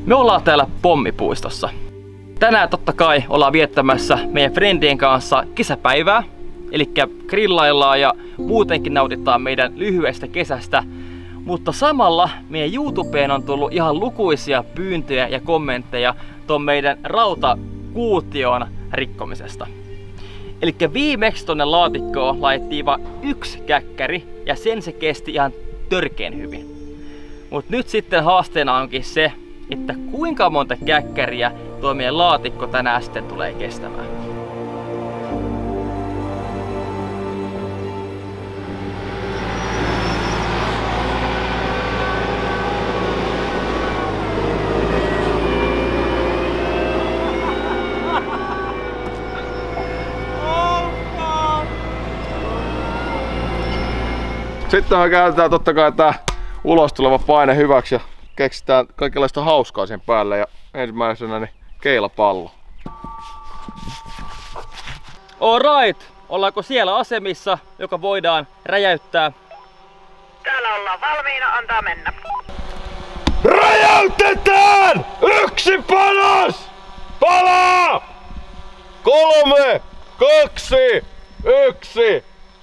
Me ollaan täällä Pommipuistossa. Tänään totta kai ollaan viettämässä meidän friendien kanssa kesäpäivää. Elikkä grillaillaan ja muutenkin nautitaan meidän lyhyestä kesästä. Mutta samalla meidän YouTubeen on tullut ihan lukuisia pyyntöjä ja kommentteja ton meidän rautakuution rikkomisesta. Elikkä viimeksi tonne laatikkoon laitettiin vaan 1 käkkäri ja sen se kesti ihan törkeen hyvin. Mut nyt sitten haasteena onkin se, että kuinka monta käkkäriä tuo meidän laatikko tänään sitten tulee kestämään. Sitten me käytetään totta kai tää ulos tuleva paine hyväksi ja keksitään kaikenlaista hauskaa sen päälle. Ja ensimmäisenä niin keilapallo. Alright, ollaanko siellä asemissa, joka voidaan räjäyttää? Täällä ollaan valmiina, antaa mennä. Räjäytetään! 1 panos! Palaa! 3, 2, 1.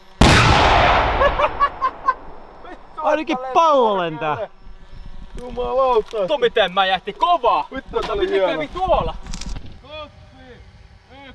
Ainakin pallo lentää. Jumalauta. Tuo miten mä jähti kovaa. Vittu tää oli hieno. Miten tuolla? 2, 1.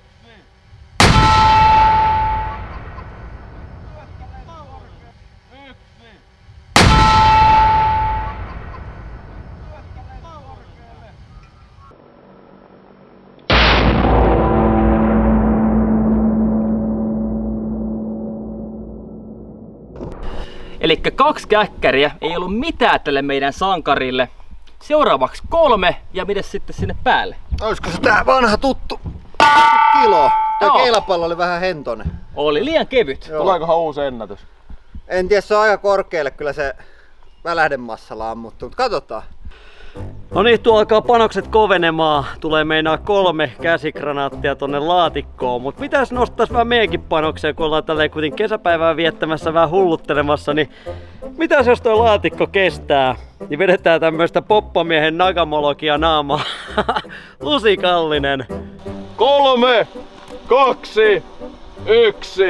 Elikkä 2 käkkäriä, ei ollut mitään tälle meidän sankarille. Seuraavaksi 3 ja mitäs sitten sinne päälle? Olisiko se tää vanha tuttu kilo? Tuo keilapallo oli vähän hentonen. Oli liian kevyt. Tuleekohan uusi ennätys? En tiedä, se on aika korkealle kyllä se välähdemassalla ammuttu, mutta katsotaan. No niin, tuo alkaa panokset kovenemaan. Tulee meinaa 3 käsikranaattia tonne laatikkoon. Mut mitäs nostais vähän meidänkin panokseen, kun ollaan tälleen kuitenkin kesäpäivää viettämässä vähän hulluttelemassa, niin mitäs jos toi laatikko kestää? Niin vedetään tämmöstä poppamiehen nagamologia naamaa. Lusikallinen. 3, 2, 1.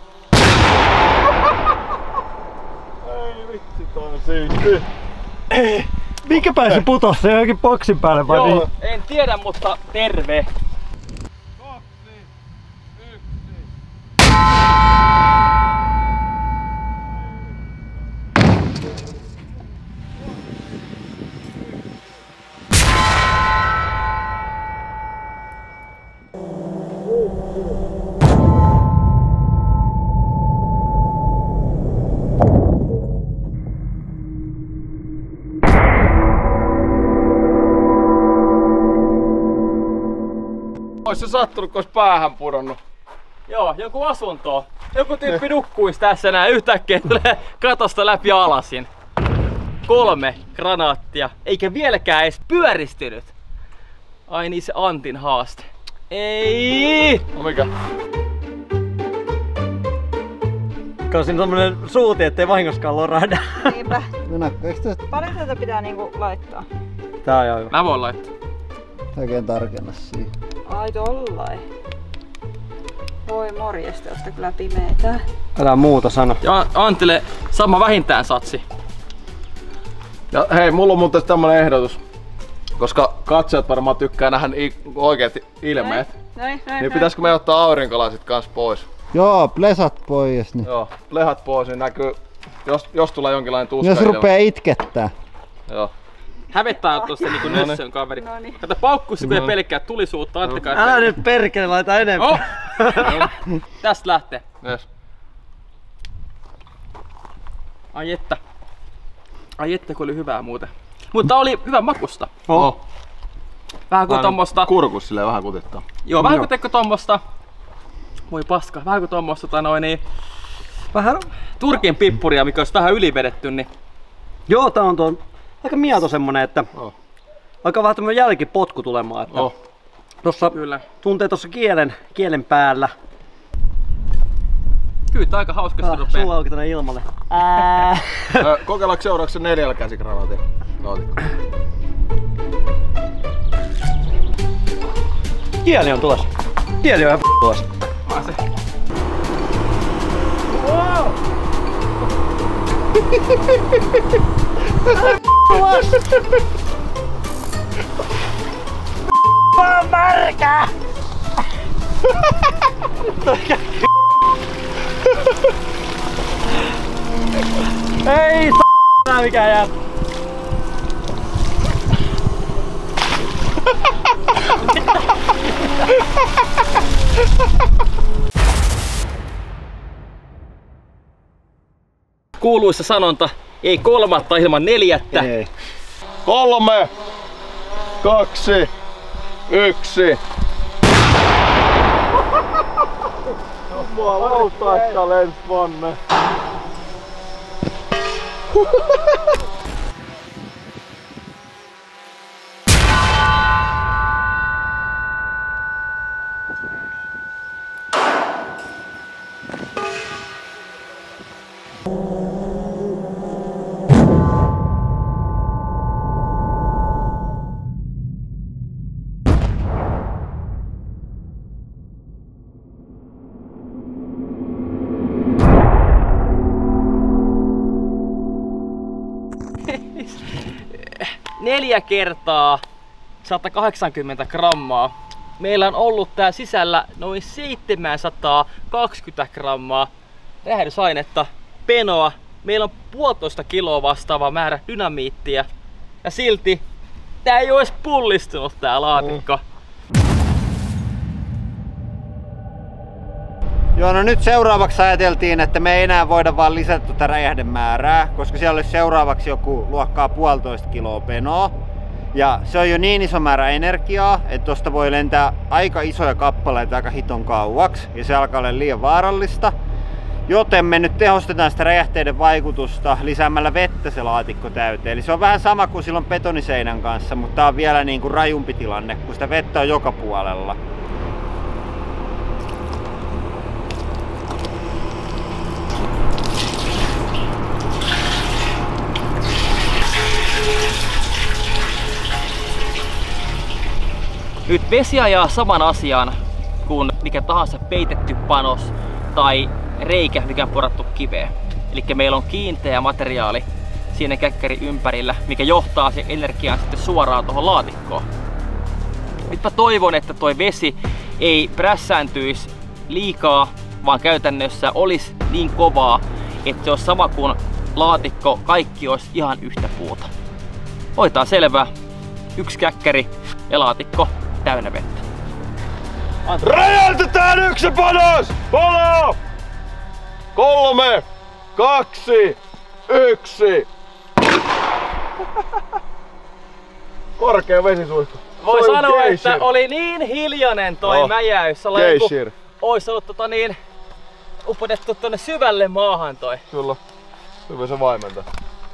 Ei vitsi, toi on siisti. Minkä päin se putosi? Se johonkin boksin päälle vai Joo, niin? en tiedä, mutta terve. 2, 1. Ois se sattunut, kun ois päähän pudonnut. Joo, joku asunto. Joku tyyppi nukkuis tässä näin, yhtäkkiä tulee katosta läpi alasin. 3 granaattia, eikä vieläkään edes pyöristynyt. Ai niin, se Antin haaste. Ei! No mikä? Siinä tommonen suuti, ettei vahingoskaan lorahda. Niinpä. Eikö tästä Paljon tätä pitää niinku laittaa? Tää on ihan hyvä. Mä voin laittaa. oikein tarkenna siihen? Ai tollain. Voi morjesta, josta kyllä pimeetä. Älä muuta sano. Ja Antille sama vähintään satsi. Ja hei, mulla on muuten tämmönen ehdotus. Koska katsojat varmaan tykkää nähdä oikeat ilmeet. Niin pitäisikö me ottaa aurinkolasit kans pois? Joo, plesat pois. Niin. Joo, plehat pois, niin näkyy, jos tulee jonkinlainen tuska. Jos rupee itkettää. Joo. Hävettää ottaa sitä niinku nössön kaveri. Kato, paukkuisi kun pelkkää tulisuutta. Älä nyt perkele, laita enemmän. Oh. Tästä lähtee. Yes. Ai että. Ai että, kun oli hyvää muuten. Mutta oli hyvän makusta. Oh. Vähän kuin tommosta. Kurkus silleen vähän kutittaa. Joo, vähän kuin tekko tommosta. Voi paska, vähän kuin tommosta vähän turkin pippuria, mikä olisi vähän ylivedetty, niin. Joo, tää on tuon aika mieto semmonen, että alkaa vähän tämmönen jälkipotku tulemaan, että tossa kyllä tuntee tossa kielen päällä. Kyllä tää aika hauska se rupee. Sulla onkin tänne ilmalle. Kokeillaanko seuraavaksi 4 käsikranaatilla? Kieli on tulossa. Kieli on ihan tulossa. Se. Wow! Mä märkä! Ei s***nää mikään jää. Kuuluisa sanonta, ei kolmatta ilman neljättä. Ei. 3, 2, 1. Mua lautaista lens vanne. Neljä kertaa 180 grammaa. Meillä on ollut tää sisällä noin 720 grammaa räjähdysainetta, penoa. Meillä on 1,5 kiloa vastaava määrä dynamiittia. Ja silti tää ei oo edes pullistunut tää laatikko. Joo, no nyt seuraavaksi ajateltiin, että me ei enää voida vaan lisätä tuota räjähdemäärää, koska siellä olisi seuraavaksi joku luokkaa 1,5 kiloa penoa. Ja se on jo niin iso määrä energiaa, että tosta voi lentää aika isoja kappaleita aika hiton kauaksi, ja se alkaa olla liian vaarallista. Joten me nyt tehostetaan sitä räjähteiden vaikutusta lisäämällä vettä se laatikko täyteen. Eli se on vähän sama kuin silloin betoniseinän kanssa, mutta tää on vielä niin kuin rajumpi tilanne, kun sitä vettä on joka puolella. Nyt vesi ajaa saman asian kuin mikä tahansa peitetty panos tai reikä, mikä on porattu kiveen. Eli meillä on kiinteä materiaali siinä käkkärin ympärillä, mikä johtaa se energiaa sitten suoraan tuohon laatikkoon. Nyt mä toivon, että toi vesi ei prässääntyisi liikaa, vaan käytännössä olisi niin kovaa, että se olisi sama kuin laatikko, kaikki olisi ihan yhtä puuta. Hoitaa selvää. 1 käkkäri ja laatikko täynnä vettä. Räjäytetään 1 panos! Palo! 3, 2, 1. Korkea vesisuihku. Voi sanoa, että oli niin hiljainen toi mäjäys. Ois ollut upotettu tonne syvälle maahan toi. Kyllä. Hyvä se vaimentaa.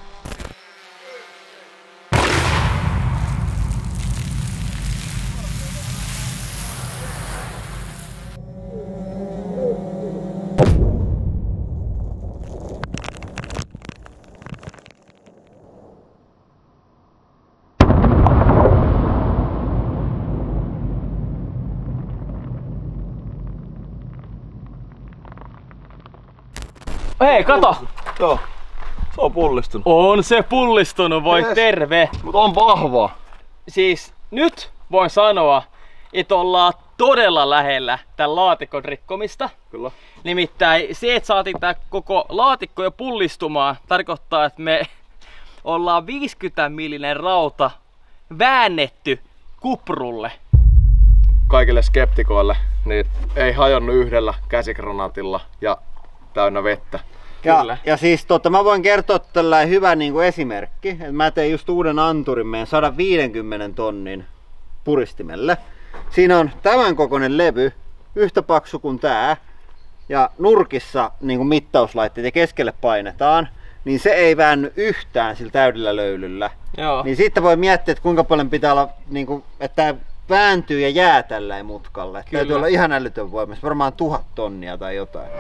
Hei, kato! Joo, se on pullistunut. On se pullistunut, voi terve! Mut on vahva. Siis nyt voin sanoa, että ollaan todella lähellä tämän laatikon rikkomista. Kyllä. Nimittäin se, että saatiin tää koko laatikko jo pullistumaan, tarkoittaa, että me ollaan 50 millinen rauta väännetty kuprulle. Kaikille skeptikoille, niin ei hajonnut yhdellä käsikranaatilla ja täynnä vettä. Ja siis mä voin kertoa tällainen hyvä esimerkki, että mä tein just uuden anturin meidän 150 tonnin puristimelle. Siinä on tämän kokoinen levy, yhtä paksu kuin tää, ja nurkissa mittauslaitteet ja keskelle painetaan, niin se ei väänny yhtään sillä täydellä löylyllä. Joo. Niin sitten voi miettiä, että kuinka paljon pitää olla, että tää vääntyy ja jää tälleen mutkalle. Kyllä. Täytyy olla ihan älytön voima, varmaan 1000 tonnia tai jotain.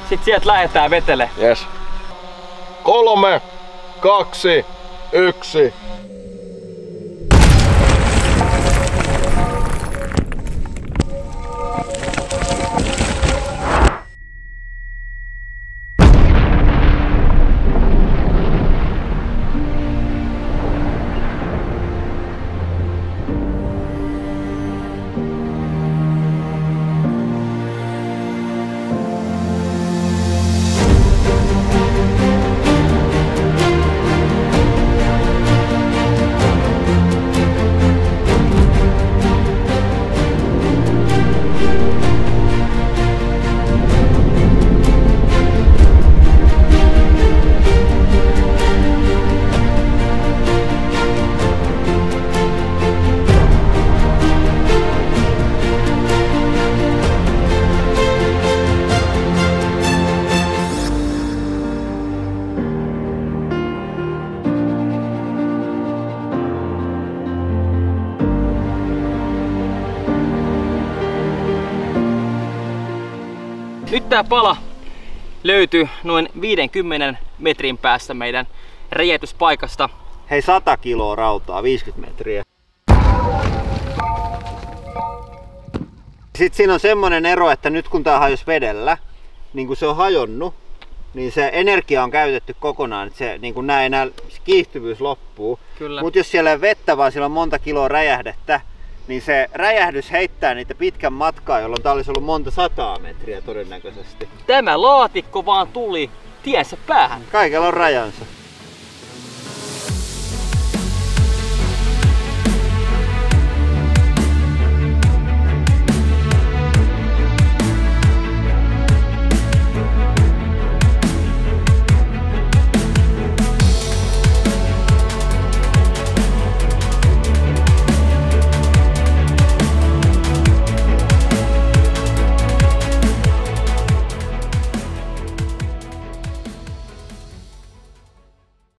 Sit sieltä lähetään vetele. Yes. 3, 2, 1. Nyt tää pala löytyy noin 50 metrin päässä meidän räjäytyspaikasta. Hei, 100 kiloa rautaa, 50 metriä. Sitten siinä on semmonen ero, että nyt kun tää hajosi vedellä, niin kun se on hajonnut, niin se energia on käytetty kokonaan, että se niin kun enää se kiihtyvyys loppuu. Mutta jos siellä ei vettä, vaan siellä on monta kiloa räjähdettä, niin se räjähdys heittää niitä pitkän matkaa, jolloin tää olisi ollut monta 100 metriä todennäköisesti. Tämä laatikko vaan tuli tiensä päähän. Kaikella on rajansa.